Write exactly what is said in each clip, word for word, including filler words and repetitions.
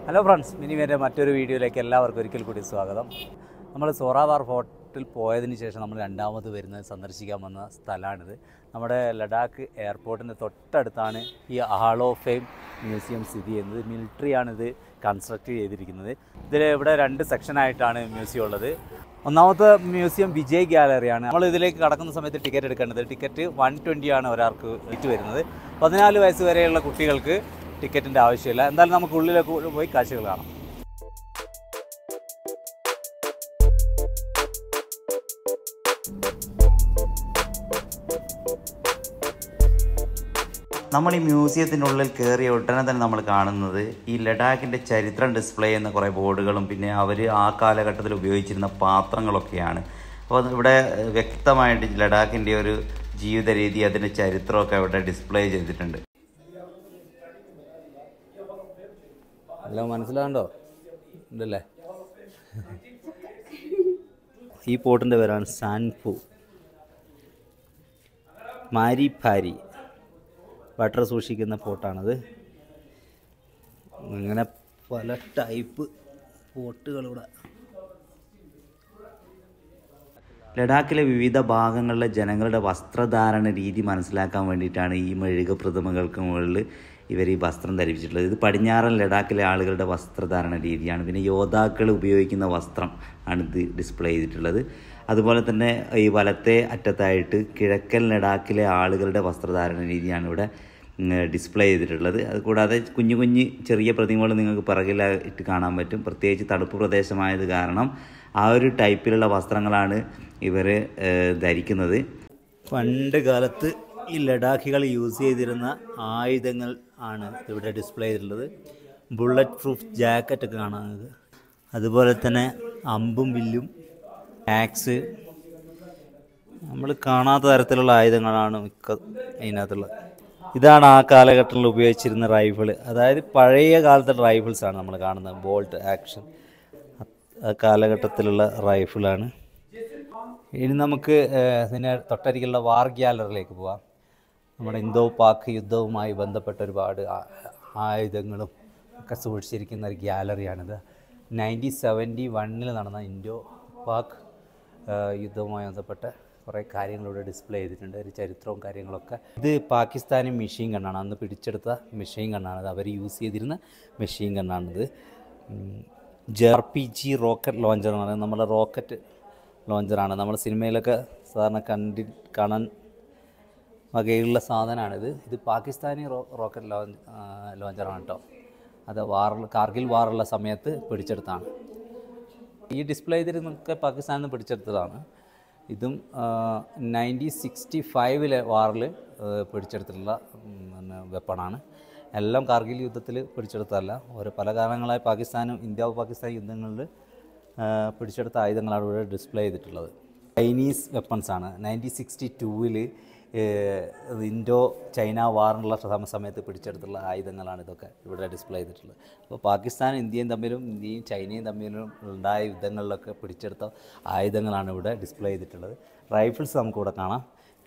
Hello friends, മിനിമേൻ്റെ മറ്റൊരു വീഡിയോയിലേക്ക് എല്ലാവർക്കും ഒരിക്കൽ കൂടി സ്വാഗതം. നമ്മൾ സോറാവാർ ഫോർട്ടിൽ പോയതിന് ശേഷം നമ്മൾ രണ്ടാമത് വരുന്നത് സന്ദർശിക്കാൻ വന്ന സ്ഥലമാണിത്. നമ്മുടെ ലഡാക്ക് എയർപോർട്ടിൻ്റെ തൊട്ടടുത്താണ് ഈ ഹാൾ ഓഫ് ഫെയിം മ്യൂസിയം സ്ഥിതി ചെയ്യുന്നത്. മിലിറ്ററിയാണിത് കൺസ്ട്രക്റ്റ് ചെയ്തിരിക്കുന്നത്. ഇതിൽ ഇവിടെ രണ്ട് സെക്ഷനായിട്ടാണ് മ്യൂസിയം ഉള്ളത്. ഒന്നാമത്തെ മ്യൂസിയം വിജയ് ഗാലറിയാണ്. നമ്മൾ ഇതിലേക്ക് കടക്കുന്ന സമയത്ത് ടിക്കറ്റ് എടുക്കേണ്ടത്. ടിക്കറ്റ് വൺ ട്വൻറ്റി ആണ് ഒരാൾക്ക് റേറ്റ് വരുന്നത്. പതിനാല് വയസ്സ് വരെയുള്ള കുട്ടികൾക്ക് ടിക്കറ്റിൻ്റെ ആവശ്യമില്ല. എന്തായാലും നമുക്ക് ഉള്ളിലേക്ക് പോയി കാഴ്ചകൾ കാണാം. നമ്മൾ ഈ മ്യൂസിയത്തിനുള്ളിൽ കയറിയ ഉടനെ തന്നെ നമ്മൾ കാണുന്നത് ഈ ലഡാക്കിൻ്റെ ചരിത്രം ഡിസ്പ്ലേ ചെയ്യുന്ന കുറേ ബോർഡുകളും പിന്നെ അവർ ആ കാലഘട്ടത്തിൽ ഉപയോഗിച്ചിരുന്ന പാത്രങ്ങളൊക്കെയാണ്. അപ്പോൾ ഇവിടെ വ്യക്തമായിട്ട് ലഡാക്കിൻ്റെ ഒരു ജീവിത രീതി, അതിൻ്റെ ചരിത്രമൊക്കെ ഇവിടെ ഡിസ്പ്ലേ ചെയ്തിട്ടുണ്ട്. എല്ലാം മനസ്സിലാകണ്ടോ ഉണ്ടല്ലേ? ഈ പോട്ടിൻ്റെ പേരാണ് സാൻപു മാരി ഭാരി. ബട്ടർ സൂക്ഷിക്കുന്ന പോട്ടാണത്. അങ്ങനെ പല ടൈപ്പ് പോട്ടുകളിവിടെ. ലഡാക്കിലെ വിവിധ ഭാഗങ്ങളിലെ ജനങ്ങളുടെ വസ്ത്രധാരണ രീതി മനസ്സിലാക്കാൻ വേണ്ടിയിട്ടാണ് ഈ മെഴുക പ്രതിമകൾക്ക് മുകളിൽ ഇവർ ഈ വസ്ത്രം ധരിപ്പിച്ചിട്ടുള്ളത്. ഇത് പടിഞ്ഞാറൻ ലഡാക്കിലെ ആളുകളുടെ വസ്ത്രധാരണ രീതിയാണ്. പിന്നെ യോദ്ധാക്കൾ ഉപയോഗിക്കുന്ന വസ്ത്രം ആണ് ഇത് ഡിസ്പ്ലേ ചെയ്തിട്ടുള്ളത്. അതുപോലെ തന്നെ ഈ വലത്തെ അറ്റത്തായിട്ട് കിഴക്കൻ ലഡാക്കിലെ ആളുകളുടെ വസ്ത്രധാരണ രീതിയാണ് ഇവിടെ ഡിസ്പ്ലേ ചെയ്തിട്ടുള്ളത്. അതുകൂടാതെ കുഞ്ഞു കുഞ്ഞ് ചെറിയ പ്രതിമകൾ നിങ്ങൾക്ക് പിറകിലായിട്ട് കാണാൻ പറ്റും. പ്രത്യേകിച്ച് തണുപ്പ് പ്രദേശമായത് കാരണം ആ ഒരു ടൈപ്പിലുള്ള വസ്ത്രങ്ങളാണ് ഇവർ ധരിക്കുന്നത്. പണ്ട് കാലത്ത് ഈ ലഡാക്കികൾ യൂസ് ചെയ്തിരുന്ന ആയുധങ്ങൾ ആണ് ഇവിടെ ഡിസ്പ്ലേ ചെയ്തിട്ടുള്ളത്. ബുള്ളറ്റ് പ്രൂഫ് ജാക്കറ്റൊക്കെ കാണാവുന്നത്. അതുപോലെ തന്നെ അമ്പും വില്ലും ആക്സ്, നമ്മൾ കാണാത്ത തരത്തിലുള്ള ആയുധങ്ങളാണ് മിക്ക അതിനകത്തുള്ളത്. ഇതാണ് ആ കാലഘട്ടത്തിൽ ഉപയോഗിച്ചിരുന്ന റൈഫിൾ. അതായത് പഴയ കാലത്തെ റൈഫിൾസാണ് നമ്മൾ കാണുന്നത്. ബോൾട്ട് ആക്ഷൻ ആ കാലഘട്ടത്തിലുള്ള റൈഫിളാണ്. ഇനി നമുക്ക് ഇതിന് തൊട്ടരികിലുള്ള വാർ ഗ്യാലറിയിലേക്ക് പോവാം. നമ്മുടെ ഇന്തോ പാക് യുദ്ധവുമായി ബന്ധപ്പെട്ട ഒരുപാട് ആയുധങ്ങളും ഒക്കെ സൂക്ഷിച്ചിരിക്കുന്ന ഒരു ഗ്യാലറിയാണിത്. നയൻറ്റീൻ സെവൻറ്റി വണ്ണിൽ നടന്ന ഇൻഡോ പാക് യുദ്ധവുമായി ബന്ധപ്പെട്ട കുറേ കാര്യങ്ങളിവിടെ ഡിസ്പ്ലേ ചെയ്തിട്ടുണ്ട്. ഒരു ചരിത്രവും കാര്യങ്ങളൊക്കെ. ഇത് പാകിസ്ഥാനി മെഷീൻ ഗണ്ണാണ്. അന്ന് പിടിച്ചെടുത്ത മെഷീൻ ഗണ്ണാണിത്. അവർ യൂസ് ചെയ്തിരുന്ന മെഷീൻ ഗണ്ണാണിത്. R P G rocket launcher എന്ന് പറയുന്നത് നമ്മുടെ റോക്കറ്റ് ലോഞ്ചറാണ്. നമ്മൾ സിനിമയിലൊക്കെ സാധാരണ കണ്ടി കാണാൻ വകയുള്ള സാധനമാണിത്. ഇത് പാകിസ്ഥാനി റോ റോക്കറ്റ് ലോഞ്ച് ലോഞ്ചറാണ് കേട്ടോ. അത് വാറിൽ കാർഗിൽ വാറുള്ള സമയത്ത് പിടിച്ചെടുത്താണ്. ഈ ഡിസ്പ്ലേ ചെയ്തിരുന്നൊക്കെ പാകിസ്ഥാനിൽ നിന്ന് പിടിച്ചെടുത്തതാണ്. ഇതും നയൻറ്റീൻ സിക്സ്റ്റി ഫൈവിലെ വാറിൽ പിടിച്ചെടുത്തിട്ടുള്ള പിന്നെ വെപ്പണാണ്. എല്ലാം കാർഗിൽ യുദ്ധത്തിൽ പിടിച്ചെടുത്തതല്ല. ഓരോ പല കാരണങ്ങളായി പാകിസ്ഥാനും ഇന്ത്യ പാകിസ്ഥാൻ യുദ്ധങ്ങളിൽ പിടിച്ചെടുത്ത ആയുധങ്ങളാണ് ഇവിടെ ഡിസ്പ്ലേ ചെയ്തിട്ടുള്ളത്. ചൈനീസ് വെപ്പൺസാണ്. നയൻറ്റീൻ സിക്സ്റ്റി ടൂവിൽ ഇൻഡോ ചൈന വാറിനുള്ള സമയത്ത് പിടിച്ചെടുത്തുള്ള ആയുധങ്ങളാണ് ഇതൊക്കെ ഇവിടെ ഡിസ്പ്ലേ ചെയ്തിട്ടുള്ളത്. അപ്പോൾ പാകിസ്ഥാനും ഇന്ത്യയും തമ്മിലും ഇന്ത്യയും ചൈനയും തമ്മിലും ഉണ്ടായ യുദ്ധങ്ങളിലൊക്കെ പിടിച്ചെടുത്ത ആയുധങ്ങളാണ് ഇവിടെ ഡിസ്പ്ലേ ചെയ്തിട്ടുള്ളത്. റൈഫിൾസ് നമുക്കിവിടെ കാണാം.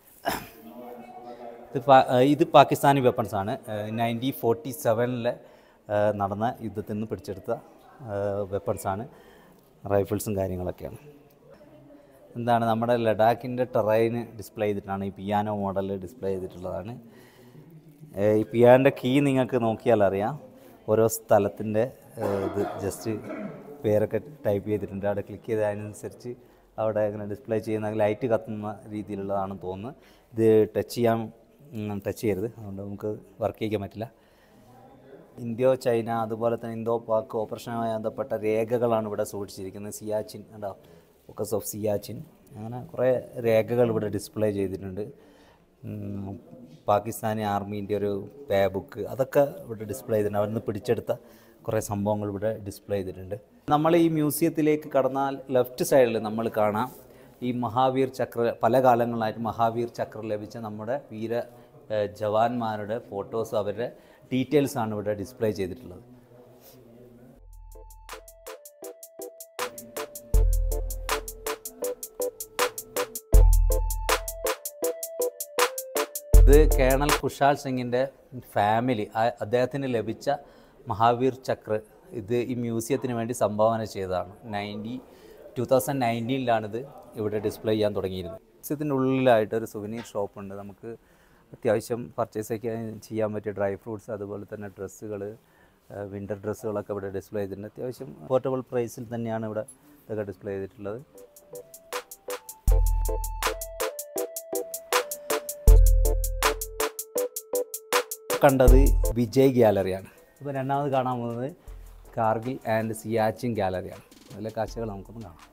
ഇത് ഇത് പാകിസ്ഥാനി വെപ്പൺസാണ്. നയൻറ്റീൻ ഫോർട്ടി സെവനിലെ നടന്ന യുദ്ധത്തിൽ നിന്ന് പിടിച്ചെടുത്ത വെപ്പൺസാണ്. റൈഫിൾസും കാര്യങ്ങളൊക്കെയാണ്. എന്താണ് നമ്മുടെ ലഡാക്കിൻ്റെ ടെറൈന് ഡിസ്പ്ലേ ചെയ്തിട്ടാണ്. ഈ പിയാനോ മോഡൽ ഡിസ്പ്ലേ ചെയ്തിട്ടുള്ളതാണ്. ഈ പിയാനോൻ്റെ കീ നിങ്ങൾക്ക് നോക്കിയാൽ അറിയാം. ഓരോ സ്ഥലത്തിൻ്റെ ഇത് ജസ്റ്റ് പേരൊക്കെ ടൈപ്പ് ചെയ്തിട്ടുണ്ട്. അവിടെ ക്ലിക്ക് ചെയ്തതിനനുസരിച്ച് അവിടെ ഇങ്ങനെ ഡിസ്പ്ലേ ചെയ്യുന്ന ലൈറ്റ് കത്തുന്ന രീതിയിലുള്ളതാണെന്ന് തോന്നുന്നു. ഇത് ടച്ച് ചെയ്യാൻ ടച്ച് ചെയ്യരുത്, അതുകൊണ്ട് നമുക്ക് വർക്ക് ചെയ്യിക്കാൻ പറ്റില്ല. ഇന്ത്യ ചൈന അതുപോലെ തന്നെ ഇന്തോ പാക് ഓപ്പറേഷനുമായി ബന്ധപ്പെട്ട രേഖകളാണ് ഇവിടെ സൂക്ഷിച്ചിരിക്കുന്നത്. സിയാച്ചിൻ ഉണ്ടോ, ഫോക്കസ് ഓഫ് സിയാച്ചിൻ, അങ്ങനെ കുറേ രേഖകൾ ഇവിടെ ഡിസ്പ്ലേ ചെയ്തിട്ടുണ്ട്. പാകിസ്ഥാനി ആർമീൻ്റെ ഒരു പേ ബുക്ക് അതൊക്കെ ഇവിടെ ഡിസ്പ്ലേ ചെയ്തിട്ടുണ്ട്. അവിടെ നിന്ന് പിടിച്ചെടുത്ത കുറേ സംഭവങ്ങൾ ഇവിടെ ഡിസ്പ്ലേ ചെയ്തിട്ടുണ്ട്. നമ്മൾ ഈ മ്യൂസിയത്തിലേക്ക് കടന്നാൽ ലെഫ്റ്റ് സൈഡിൽ നമ്മൾ കാണാം ഈ മഹാവീർ ചക്ര, പല കാലങ്ങളായിട്ട് മഹാവീർ ചക്ര ലഭിച്ച നമ്മുടെ വീര ജവാന്മാരുടെ ഫോട്ടോസ്, അവരുടെ ഡീറ്റെയിൽസാണ് ഇവിടെ ഡിസ്പ്ലേ ചെയ്തിട്ടുള്ളത്. ഇത് കേണൽ കുശാൽ സിംഗിൻ്റെ ഫാമിലി, അദ്ദേഹത്തിന് ലഭിച്ച മഹാവീർ ചക്ര ഇത് ഈ മ്യൂസിയത്തിന് വേണ്ടി സംഭാവന ചെയ്തതാണ്. നയൻറ്റി ടു തൗസൻഡ് നയൻറ്റീനിലാണിത് ഇവിടെ ഡിസ്പ്ലേ ചെയ്യാൻ തുടങ്ങിയിരുന്നത്. മ്യൂസിയത്തിൻ്റെ ഉള്ളിലായിട്ട് ഒരു സുവനീർ ഷോപ്പുണ്ട്. നമുക്ക് അത്യാവശ്യം പർച്ചേസ് ഒക്കെ ചെയ്യാൻ പറ്റിയ ഡ്രൈ ഫ്രൂട്ട്സ്, അതുപോലെ തന്നെ ഡ്രസ്സുകൾ, വിൻ്റർ ഡ്രസ്സുകളൊക്കെ ഇവിടെ ഡിസ്പ്ലേ ചെയ്തിട്ടുണ്ട്. അത്യാവശ്യം അഫോർഡബിൾ പ്രൈസിൽ തന്നെയാണ് ഇവിടെ ഇതൊക്കെ ഡിസ്പ്ലേ ചെയ്തിട്ടുള്ളത്. കണ്ടത് വിജയ് ഗ്യാലറിയാണ്. ഇപ്പോൾ രണ്ടാമത് കാണാൻ പോകുന്നത് കാർഗിൽ ആൻഡ് സിയാച്ചിൻ ഗ്യാലറിയാണ്. അതിലെ കാഴ്ചകൾ നമുക്കൊന്ന് കാണാം.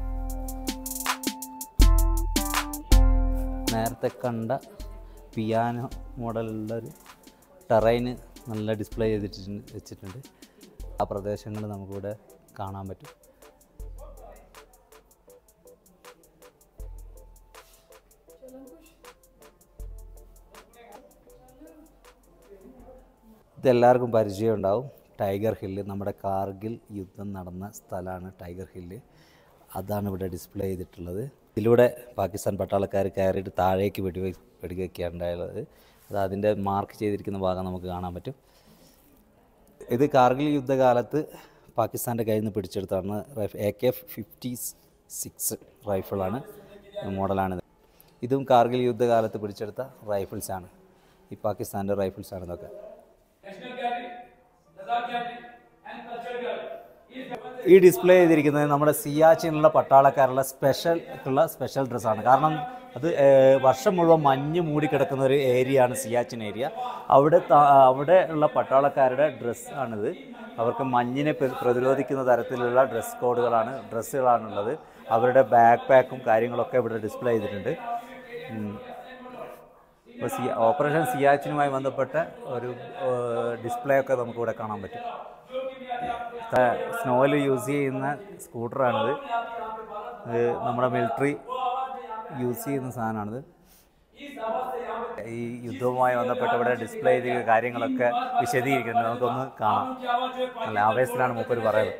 നേരത്തെ കണ്ട പിയാനോ മോഡലുള്ളൊരു ടെറൈന് നല്ല ഡിസ്പ്ലേ ചെയ്തിട്ടുണ്ട് വെച്ചിട്ടുണ്ട്. ആ പ്രദേശങ്ങൾ നമുക്കിവിടെ കാണാൻ പറ്റും. ഇതെല്ലാവർക്കും പരിചയം ഉണ്ടാവും. ടൈഗർ ഹില്ല്, നമ്മുടെ കാർഗിൽ യുദ്ധം നടന്ന സ്ഥലമാണ് ടൈഗർ ഹില്ല്. അതാണ് ഇവിടെ ഡിസ്പ്ലേ ചെയ്തിട്ടുള്ളത്. ഇതിലൂടെ പാകിസ്ഥാൻ പട്ടാളക്കാർ കയറിയിട്ട് താഴേക്ക് വെടി വെടിവെക്കുകയാണ് ഉണ്ടായുള്ളത്. അത് അതിൻ്റെ മാർക്ക് ചെയ്തിരിക്കുന്ന ഭാഗം നമുക്ക് കാണാൻ പറ്റും. ഇത് കാർഗിൽ യുദ്ധകാലത്ത് പാകിസ്ഥാൻ്റെ കയ്യിൽ നിന്ന് പിടിച്ചെടുത്താണ്. എ കെ ഫിഫ്റ്റി സിക്സ് റൈഫിളാണ്, മോഡലാണിത്. ഇതും കാർഗിൽ യുദ്ധകാലത്ത് പിടിച്ചെടുത്ത റൈഫിൾസാണ്. ഈ പാകിസ്ഥാൻ്റെ റൈഫിൾസാണ് ഇതൊക്കെ. ഈ ഡിസ്പ്ലേ ചെയ്തിരിക്കുന്നത് നമ്മുടെ സിയാച്ചിനുള്ള പട്ടാളക്കാരുള്ള സ്പെഷ്യൽ ഉള്ള സ്പെഷ്യൽ ഡ്രസ്സാണ്. കാരണം അത് വർഷം മുഴുവൻ മഞ്ഞ് മൂടിക്കിടക്കുന്ന ഒരു ഏരിയയാണ് സിയാച്ചിൻ ഏരിയ. അവിടെ അവിടെ ഉള്ള പട്ടാളക്കാരുടെ ഡ്രസ്സാണിത്. അവർക്ക് മഞ്ഞിനെ പ്രതിരോധിക്കുന്ന തരത്തിലുള്ള ഡ്രസ് കോഡുകളാണ് ഡ്രസ്സുകളാണുള്ളത്. അവരുടെ ബാക്ക് പാക്കും കാര്യങ്ങളൊക്കെ ഇവിടെ ഡിസ്പ്ലേ ചെയ്തിട്ടുണ്ട്. ഇപ്പോൾ സി ഓപ്പറേഷൻ സിയാച്ചിനുമായി ബന്ധപ്പെട്ട ഒരു ഡിസ്പ്ലേ ഒക്കെ നമുക്കിവിടെ കാണാൻ പറ്റും. സ്നോയിൽ യൂസ് ചെയ്യുന്ന സ്കൂട്ടറാണിത്. ഇത് നമ്മുടെ മിലിറ്ററി യൂസ് ചെയ്യുന്ന സാധനമാണിത്. ഈ യുദ്ധവുമായി ബന്ധപ്പെട്ട് ഇവിടെ ഡിസ്പ്ലേ ചെയ്ത കാര്യങ്ങളൊക്കെ വിശദീകരിക്കുന്നത് നമുക്കൊന്ന് കാണാം. നല്ല ആവേശത്തിലാണ് മൂപ്പര് പറയുന്നത്.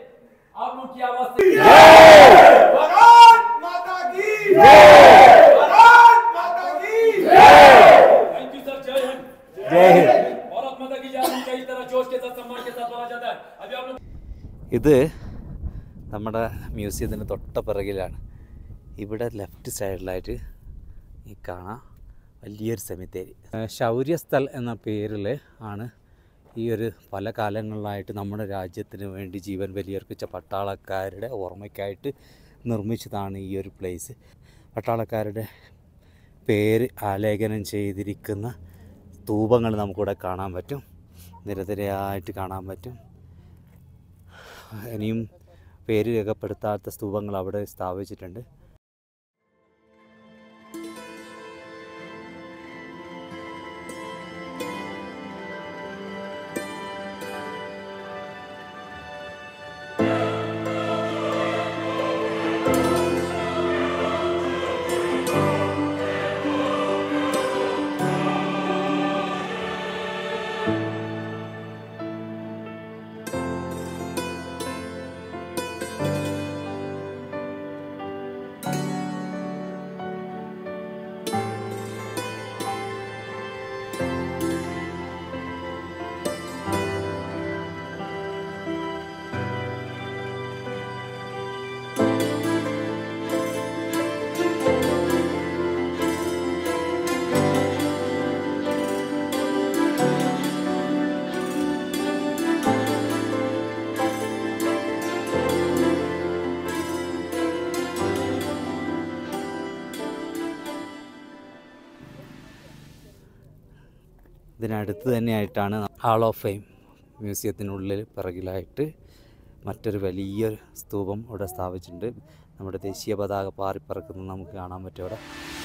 ഇത് നമ്മുടെ മ്യൂസിയത്തിൻ്റെ തൊട്ട പിറകിലാണ്. ഇവിടെ ലെഫ്റ്റ് സൈഡിലായിട്ട് ഈ കാണാം വലിയൊരു സെമിത്തേരി. ശൗര്യസ്ഥൽ എന്ന പേരിൽ ആണ് ഈ ഒരു പല കാലങ്ങളിലായിട്ട് നമ്മുടെ രാജ്യത്തിന് വേണ്ടി ജീവൻ ബലിയർപ്പിച്ച പട്ടാളക്കാരുടെ ഓർമ്മയ്ക്കായിട്ട് നിർമ്മിച്ചതാണ് ഈ ഒരു പ്ലേസ്. പട്ടാളക്കാരുടെ പേര് ആലേഖനം ചെയ്തിരിക്കുന്ന സ്തൂപങ്ങൾ നമുക്കിവിടെ കാണാൻ പറ്റും. നിരനിരയായിട്ട് കാണാൻ പറ്റും. ഇനിയും പേര് രേഖപ്പെടുത്താത്ത സ്തൂപങ്ങൾ അവിടെ സ്ഥാപിച്ചിട്ടുണ്ട്. ഇതിനടുത്ത് തന്നെയായിട്ടാണ് ഹാൾ ഓഫ് ഫെയിം മ്യൂസിയത്തിനുള്ളിൽ പിറകിലായിട്ട് മറ്റൊരു വലിയൊരു സ്തൂപം ഇവിടെ സ്ഥാപിച്ചിട്ടുണ്ട്. നമ്മുടെ ദേശീയ പതാക പാറിപ്പറക്കുന്നത് നമുക്ക് കാണാൻ പറ്റും അവിടെ.